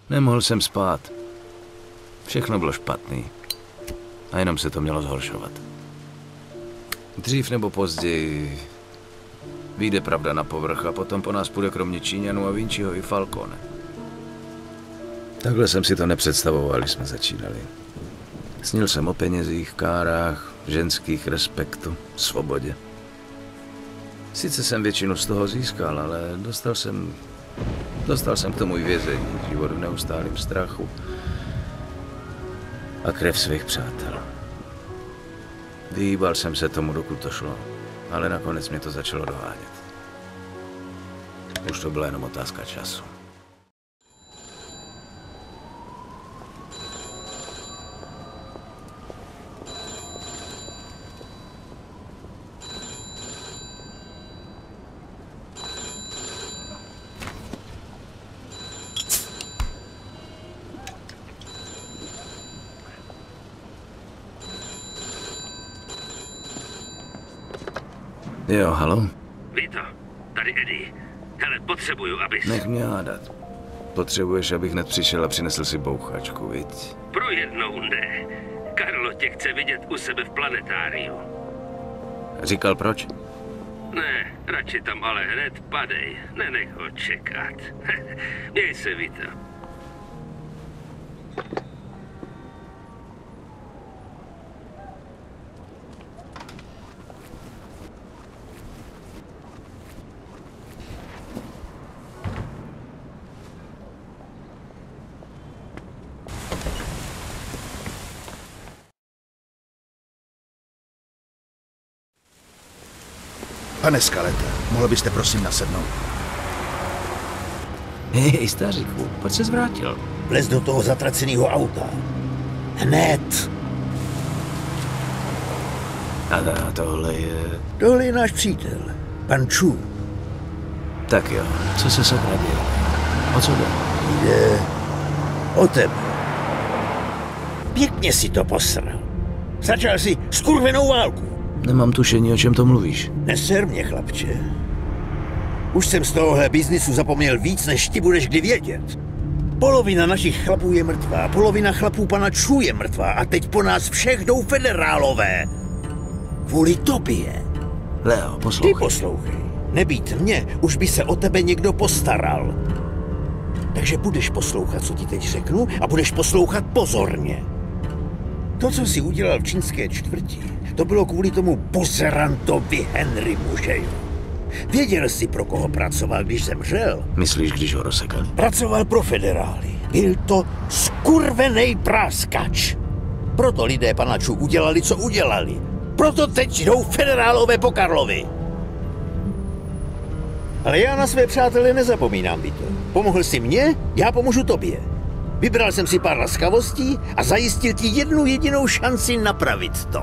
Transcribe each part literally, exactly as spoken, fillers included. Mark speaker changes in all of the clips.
Speaker 1: Nemohl jsem spát. Všechno bylo špatný. A jenom se to mělo zhoršovat. Dřív nebo později vyjde pravda na povrch a potom po nás půjde kromě Číňanů a Vinciho i Falcone. Takhle jsem si to nepředstavoval, když jsme začínali. Snil jsem o penězích, kárách, ženských, respektu, svobodě. Sice jsem většinu z toho získal, ale dostal jsem... Dostal jsem k tomu i vězení, život v neustálém strachu a krev svých přátel. Vyhýbal jsem se tomu, dokud to šlo, ale nakonec mě to začalo dohánět. Už to byla jenom otázka času. Jo, halo?
Speaker 2: Vito, tady Eddie. Hele, potřebuju, abys...
Speaker 1: Nech mě hádat. Potřebuješ, abych hned přišel a přinesl si bouchačku, viď?
Speaker 2: Pro jednou ne. Carlo tě chce vidět u sebe v planetáriu.
Speaker 1: Říkal proč?
Speaker 2: Ne, radši tam ale hned padej. Nenech ho čekat. Měj se, Vito.
Speaker 3: Pane Skalete, mohl byste prosím nasednout?
Speaker 1: Hej, staříku, proč se zvrátil?
Speaker 4: Vlez do toho zatraceného auta. Hned.
Speaker 1: A tohle je...
Speaker 4: Tohle je náš přítel, pan Chu.
Speaker 1: Tak jo, co se sakra děje? O co jde?
Speaker 4: Jde o tebe. Pěkně si to posral. Začal si skurvenou válku.
Speaker 1: Nemám tušení, o čem to mluvíš.
Speaker 4: Neser mě, chlapče. Už jsem z tohohle biznisu zapomněl víc, než ti budeš kdy vědět. Polovina našich chlapů je mrtvá, polovina chlapů pana Chu je mrtvá a teď po nás všech jdou federálové. Kvůli tobě.
Speaker 1: Leo, poslouchej.
Speaker 4: Ty poslouchej. Nebýt mě, už by se o tebe někdo postaral. Takže budeš poslouchat, co ti teď řeknu, a budeš poslouchat pozorně. To, co jsi udělal v čínské čtvrti, to bylo kvůli tomu buzerantovi Henrymu, že jo? Věděl jsi, pro koho pracoval, když zemřel?
Speaker 1: Myslíš, když ho rozsekali?
Speaker 4: Pracoval pro federály. Byl to skurvenej práskač. Proto lidé pana Chu udělali, co udělali. Proto teď jdou federálové po Karlovi. Ale já na své přátele nezapomínám, Vito. Pomohl jsi mně, já pomůžu tobě. Vybral jsem si pár laskavostí a zajistil ti jednu jedinou šanci napravit to.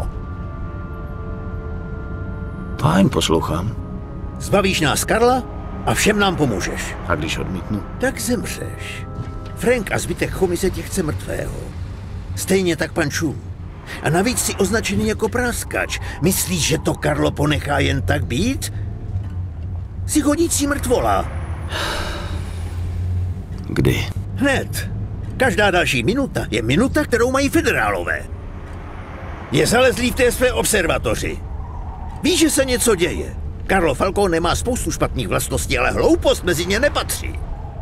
Speaker 1: Fajn, poslouchám.
Speaker 4: Zbavíš nás Karla a všem nám pomůžeš.
Speaker 1: A když odmítnu?
Speaker 4: Tak zemřeš. Frank a zbytek komise tě chce mrtvého. Stejně tak pan Chu. A navíc jsi označený jako práskač. Myslíš, že to Karlo ponechá jen tak být? Jsi chodící mrtvola.
Speaker 1: Kdy?
Speaker 4: Hned. Každá další minuta je minuta, kterou mají federálové. Je zalezlý v té své observatoři. Víš, že se něco děje. Carlo Falcone má spoustu špatných vlastností, ale hloupost mezi ně nepatří.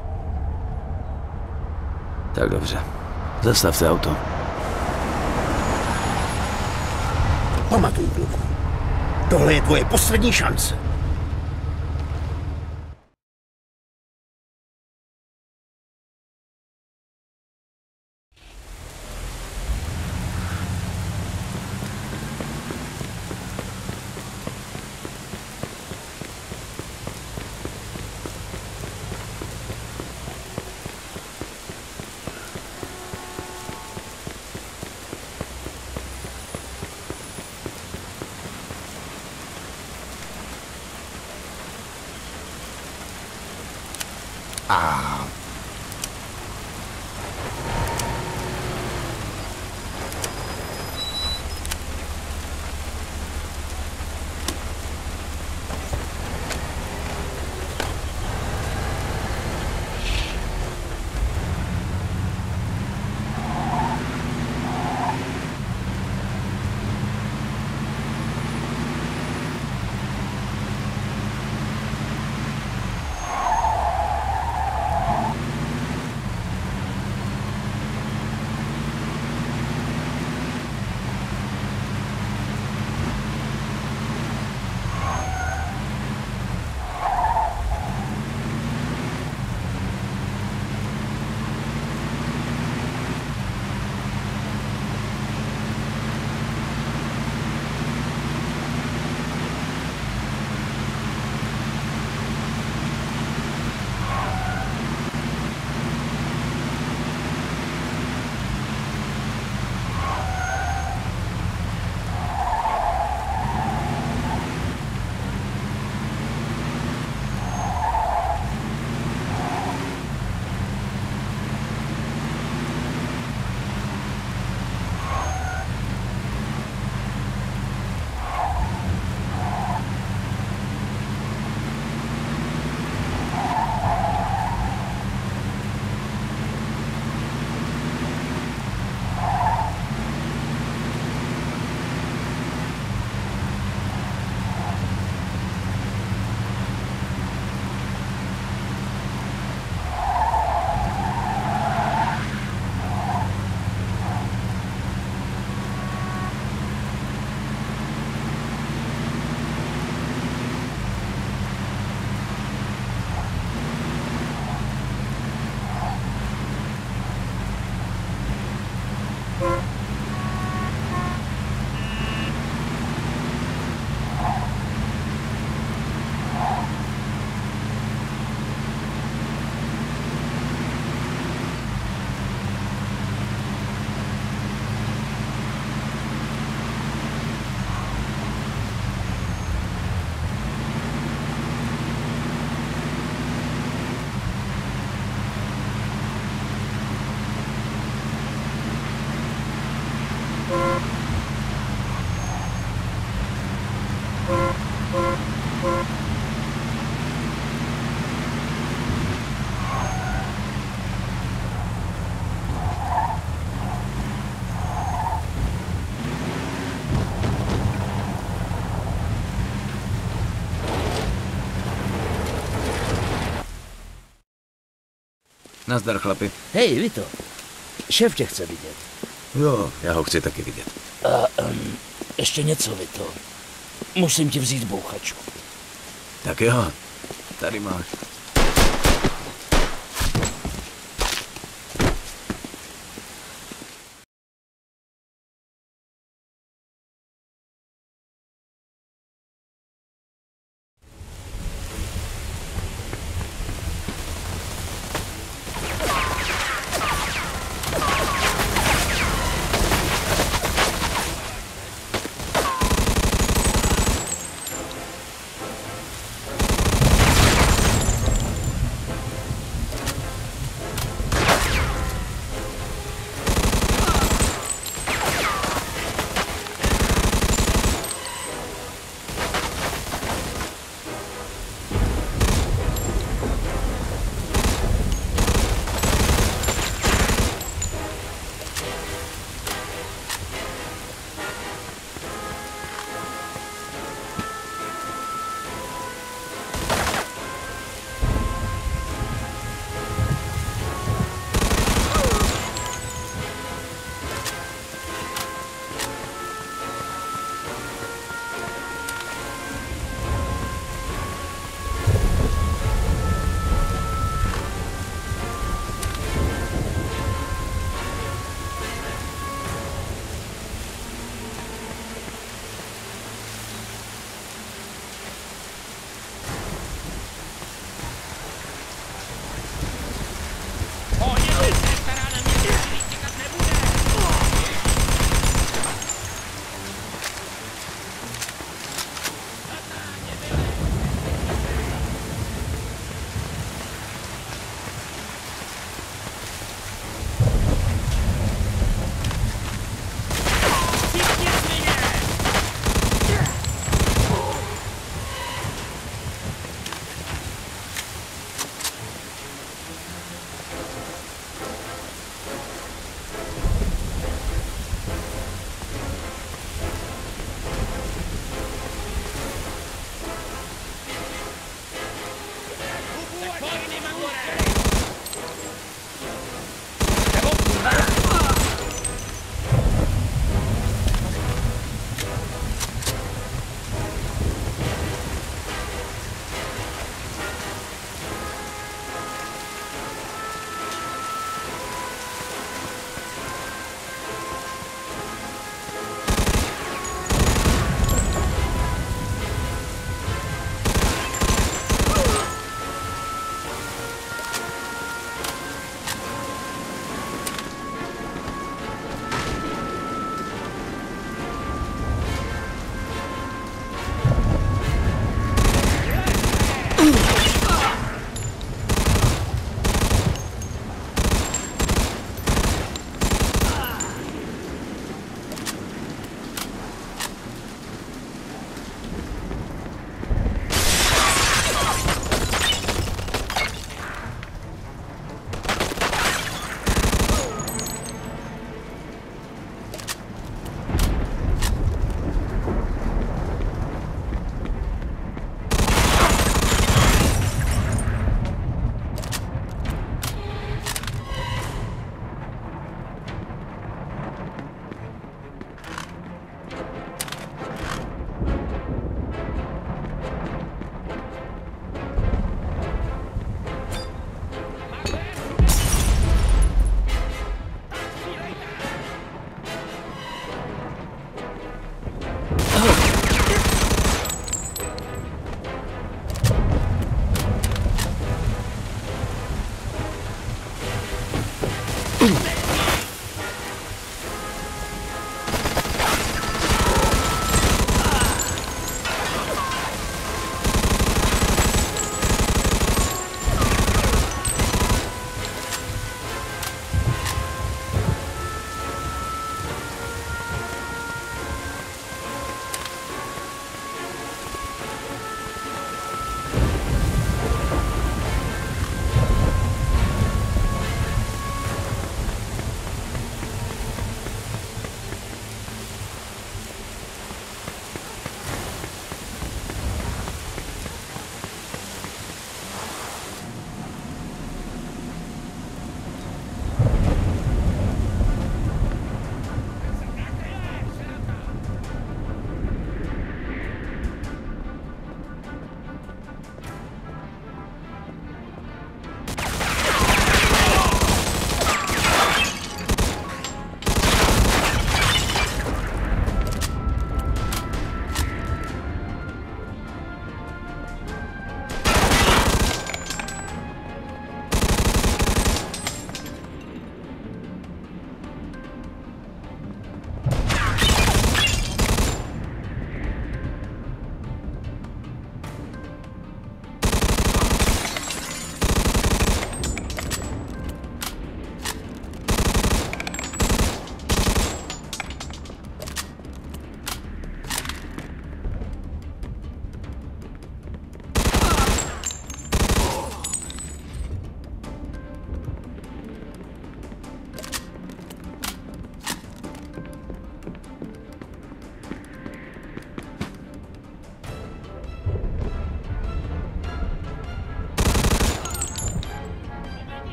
Speaker 1: Tak dobře. Zastavte auto.
Speaker 4: Pamatuj, kluku. Tohle je tvoje poslední šance.
Speaker 3: A...
Speaker 1: Nazdar, chlapi.
Speaker 5: Hej, Vito. Šéf tě chce vidět.
Speaker 1: Jo, já ho chci taky vidět.
Speaker 5: A um, ještě něco, Vito. Musím ti vzít bouchačku.
Speaker 1: Tak jo, tady máš.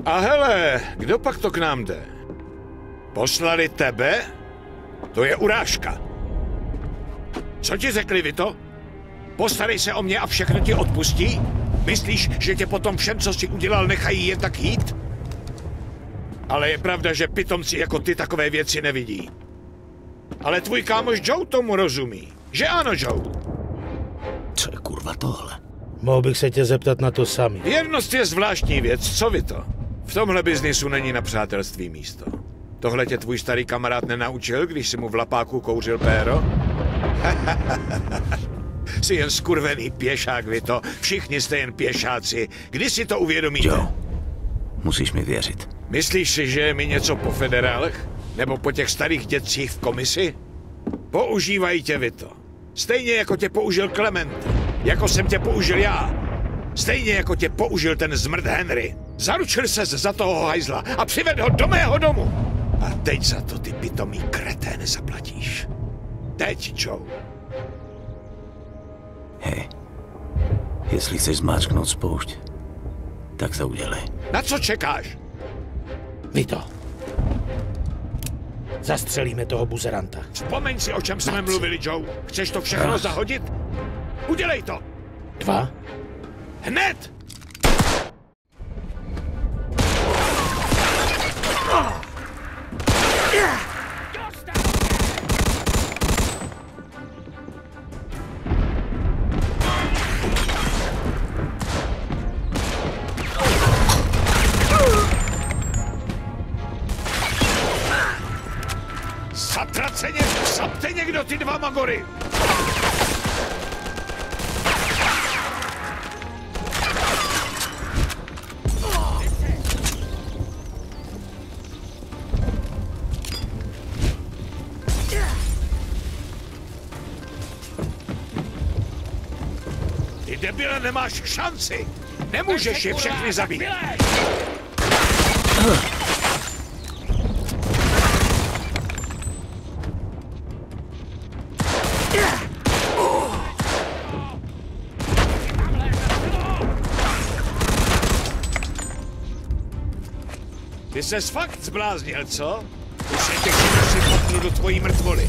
Speaker 6: A hele, kdo pak to k nám jde? Poslali tebe? To je urážka. Co ti řekli, Vito? Postarej se o mě a všechno ti odpustí? Myslíš, že tě potom všem, co jsi udělal, nechají jen tak jít? Ale je pravda, že pitomci jako ty takové věci nevidí. Ale tvůj kámoš Joe tomu rozumí. Že ano, Joe?
Speaker 5: Co je kurva tohle?
Speaker 7: Mohl bych se tě zeptat na to samý.
Speaker 6: Věrnost je zvláštní věc, co Vito? V tomhle biznisu není na přátelství místo. Tohle tě tvůj starý kamarád nenaučil, když si mu v lapáku kouřil péro? Jsi jen skurvený pěšák, Vito. Všichni jste jen pěšáci. Kdy si to uvědomíte?
Speaker 1: Joe, musíš mi věřit.
Speaker 6: Myslíš si, že je mi něco po federálech? Nebo po těch starých dětcích v komisi? Používají tě, Vito. Stejně jako tě použil Clement. Jako jsem tě použil já. Stejně jako tě použil ten zmrt Henry. Zaručil ses za toho hajzla a přivedl ho do mého domu. A teď za to ty pitomý kreténe zaplatíš. Teď, Joe.
Speaker 1: Hej, jestli chceš zmáčknout spoušť, tak to udělej.
Speaker 6: Na co čekáš?
Speaker 7: Vito. Zastřelíme toho buzeranta.
Speaker 6: Vzpomeň si, o čem jsme mluvili, Joe. Chceš to všechno zahodit? Udělej to!
Speaker 7: Dva?
Speaker 6: Hned! Zatraceně, zapte někdo ty dva magory! Ty debile, nemáš šanci! Nemůžeš je všechny zabít! Ty ses fakt zbláznil, co? Už se těch si kopnu do tvojí mrtvoly.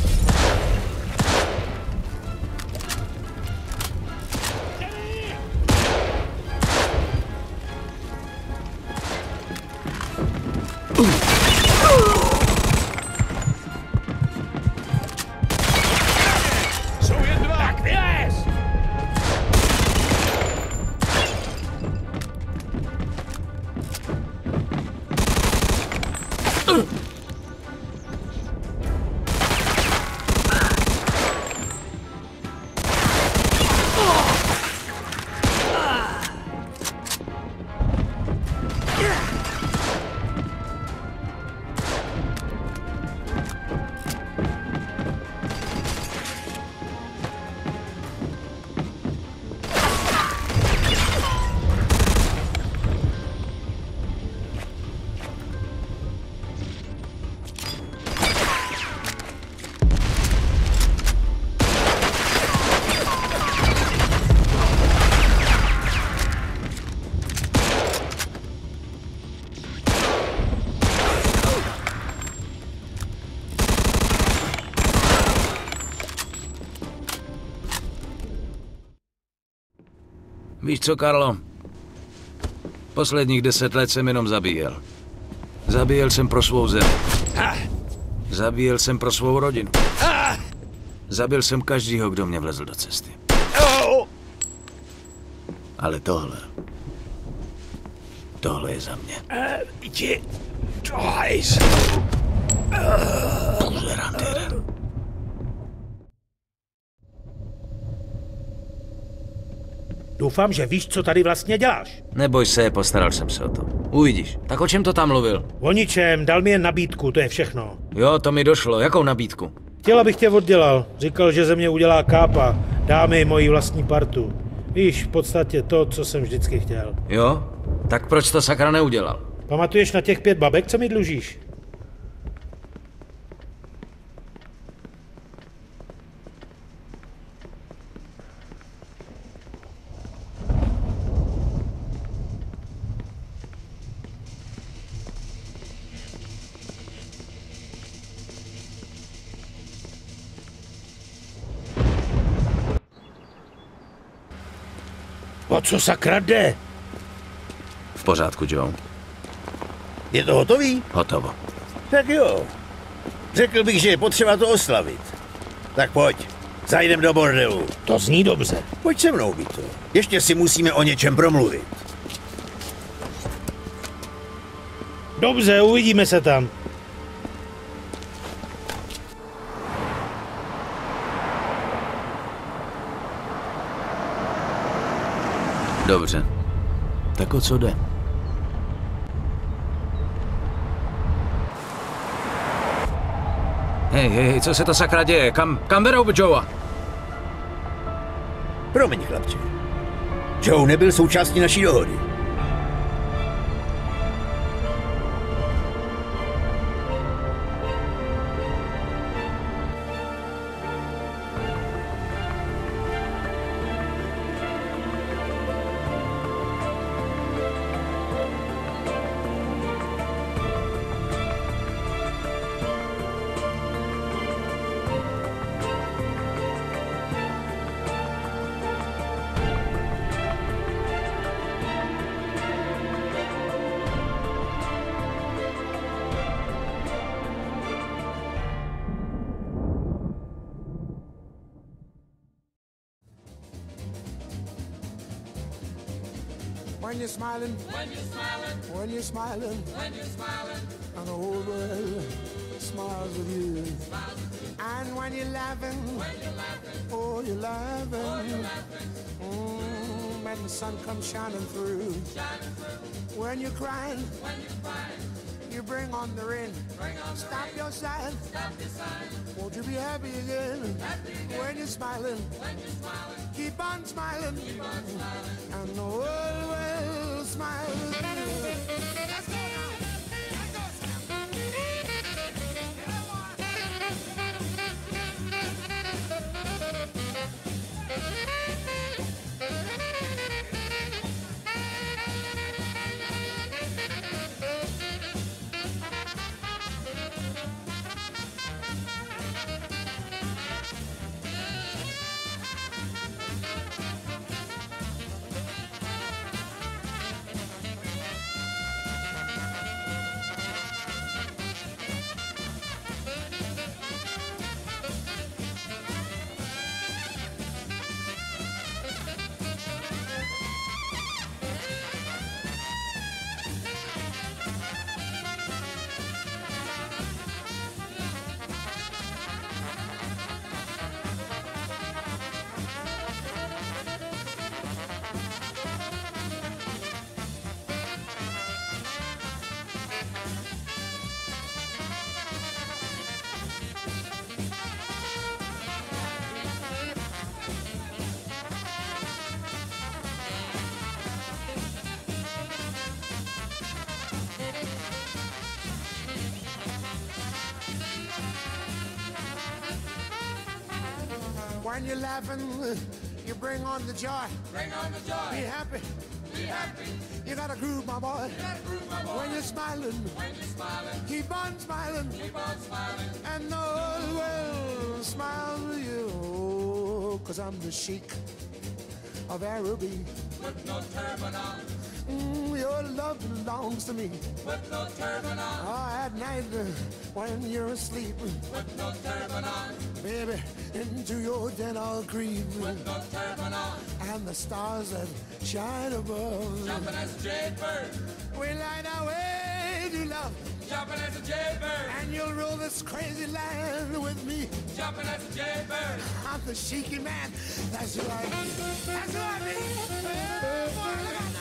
Speaker 6: Jsou jen dva. Tak vylez!
Speaker 1: Víš co, Karlo? Posledních deset let jsem jenom zabíjel. Zabíjel jsem pro svou zem. Zabíjel jsem pro svou rodinu. Zabil jsem každýho, kdo mě vlezl do cesty. Ale tohle... Tohle je za mě.
Speaker 6: Jdi do hajzlu.
Speaker 1: Buzerant jeden.
Speaker 7: Doufám, že víš, co tady vlastně děláš.
Speaker 1: Neboj se, postaral jsem se o to. Uvidíš. Tak o čem to tam mluvil?
Speaker 7: O ničem, dal mi jen nabídku, to je všechno.
Speaker 1: Jo, to mi došlo. Jakou nabídku?
Speaker 7: Chtěl, abych tě oddělal. Říkal, že ze mě udělá kápa. Dá mi moji vlastní partu. Víš, v podstatě to, co jsem vždycky chtěl.
Speaker 1: Jo? Tak proč to sakra neudělal?
Speaker 7: Pamatuješ na těch pět babek, co mi dlužíš? O co sakra jde?
Speaker 1: V pořádku, Joe.
Speaker 4: Je to hotový?
Speaker 1: Hotovo.
Speaker 4: Tak jo. Řekl bych, že je potřeba to oslavit. Tak pojď, zajdem do bordelu.
Speaker 7: To zní dobře.
Speaker 4: Pojď se mnou, Vito. Ještě si musíme o něčem promluvit.
Speaker 7: Dobře, uvidíme se tam.
Speaker 1: Dobře. Tak o co jde? Hej, hej, hej, co se to sakra děje? Kam, kam berou Joea?
Speaker 4: Promiň, chlapče. Joe nebyl součástí naší dohody.
Speaker 8: When you're smiling, when you're smiling, when you're smiling, when you're smiling, and the whole world smiles with you. Smiles with you. And when you're laughing, when you're laughing, oh you're laughing, oh, you're laughing. Mm, when the sun comes shining through. Shining through. When you're crying, when you're crying, you bring on the rain. Bring on the Stop rain. your sighing. Stop your sighing. Won't you be happy again? Happy again. When you're smiling, when you're smiling, keep on smiling, keep on smiling, and the whole world smiles with you. Let's go now. Let's go, Sam. When you're laughing, you bring on the joy. Bring on the joy. Be happy. Be happy. You gotta groove, my boy. You gotta groove, my boy. When you're smiling, when you're smiling, keep on smiling, keep on smiling, and the whole world smiles with you. Cause I'm the Sheik of Araby. Put no turban on. Mm, your love belongs to me. Put no turban on. Oh, at night uh, when you're asleep. Put no turban on. Baby, into your den I'll creep. Put no turban on. And the stars that shine above. Jumping as a jaybird. We light our way to love. Jumping as a jaybird. And you'll rule this crazy land with me. Jumping as a jaybird. I'm the Sheiky man. That's who I be. That's who I be. Oh, boy, look out.